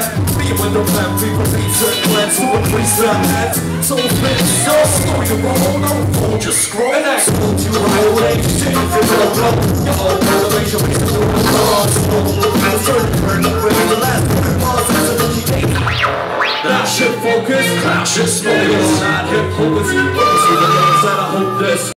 Me when the plan, people need certain plans to increase their heads. So finish your story to roll, no hold your scroll. And act hold you right away, shit, if you're gonna blow. Your whole motivation makes it through the cross. I'm certain you're not ready to last. Pause as a lucky day. Now shit focus, now shit smoke. It's not hip hopeless.